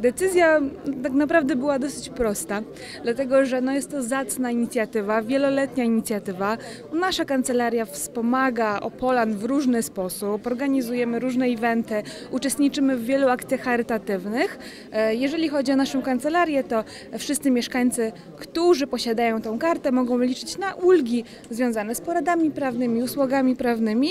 Decyzja tak naprawdę była dosyć prosta, dlatego że jest to zacna inicjatywa, wieloletnia inicjatywa. Nasza kancelaria wspomaga Opolan w różny sposób, organizujemy różne eventy, uczestniczymy w wielu akcjach charytatywnych. Jeżeli chodzi o naszą kancelarię, to wszyscy mieszkańcy, którzy posiadają tą kartę, mogą liczyć na ulgi związane z poradami prawnymi, usługami prawnymi.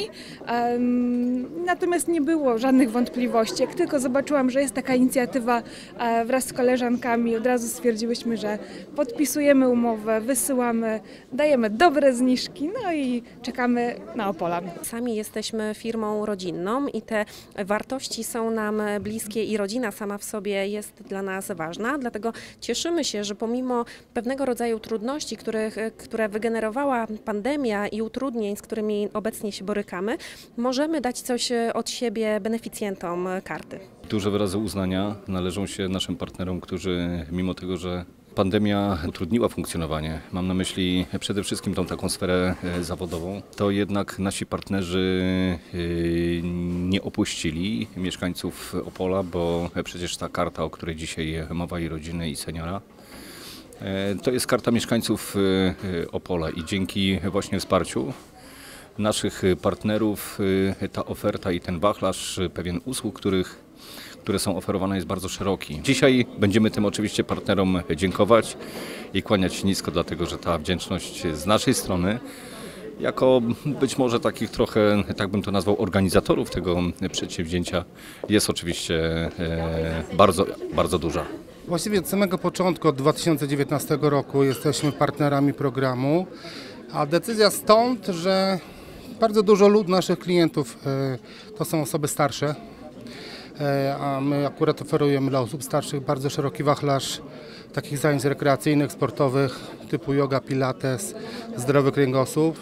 Natomiast nie było żadnych wątpliwości. Jak tylko zobaczyłam, że jest taka inicjatywa, wraz z koleżankami od razu stwierdziłyśmy, że podpisujemy umowę, wysyłamy, dajemy dobre zniżki, i czekamy na Opolan. Sami jesteśmy firmą rodzinną i te wartości są nam bliskie i rodzina sama w sobie jest dla nas ważna, dlatego cieszymy się, że pomimo pewnego rodzaju trudności, które wygenerowała pandemia i utrudnień, z którymi obecnie się borykamy, możemy dać coś od siebie beneficjentom karty. Duże wyrazy uznania należą się naszym partnerom, którzy mimo tego, że pandemia utrudniła funkcjonowanie, mam na myśli przede wszystkim tą taką sferę zawodową, to jednak nasi partnerzy nie opuścili mieszkańców Opola, bo przecież ta karta, o której dzisiaj mowa, i rodziny, i seniora, to jest karta mieszkańców Opola i dzięki właśnie wsparciu naszych partnerów ta oferta i ten wachlarz pewien usług, które są oferowane, jest bardzo szeroki. Dzisiaj będziemy tym oczywiście partnerom dziękować i kłaniać się nisko, dlatego że ta wdzięczność z naszej strony, jako być może takich trochę, tak bym to nazwał, organizatorów tego przedsięwzięcia, jest oczywiście bardzo, bardzo duża. Właściwie od samego początku, od 2019 roku jesteśmy partnerami programu, a decyzja stąd, że bardzo dużo naszych klientów to są osoby starsze, a my akurat oferujemy dla osób starszych bardzo szeroki wachlarz takich zajęć rekreacyjnych, sportowych typu yoga, pilates, zdrowy kręgosłup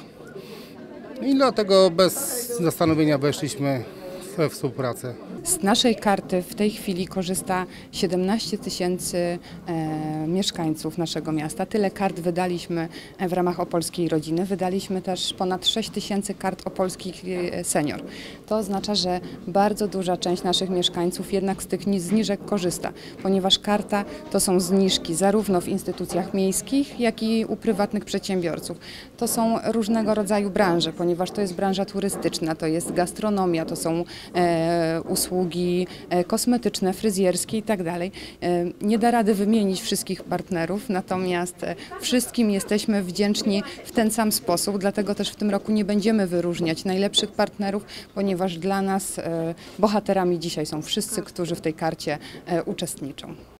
i dlatego bez zastanowienia weszliśmy we współpracę. Z naszej karty w tej chwili korzysta 17 000 mieszkańców naszego miasta. Tyle kart wydaliśmy w ramach Opolskiej Rodziny. Wydaliśmy też ponad 6 000 kart opolskich senior. To oznacza, że bardzo duża część naszych mieszkańców jednak z tych zniżek korzysta, ponieważ karta to są zniżki zarówno w instytucjach miejskich, jak i u prywatnych przedsiębiorców. To są różnego rodzaju branże, ponieważ to jest branża turystyczna, to jest gastronomia, to są usługi kosmetyczne, fryzjerskie i tak dalej. Nie da rady wymienić wszystkich partnerów, natomiast wszystkim jesteśmy wdzięczni w ten sam sposób, dlatego też w tym roku nie będziemy wyróżniać najlepszych partnerów, ponieważ dla nas bohaterami dzisiaj są wszyscy, którzy w tej karcie uczestniczą.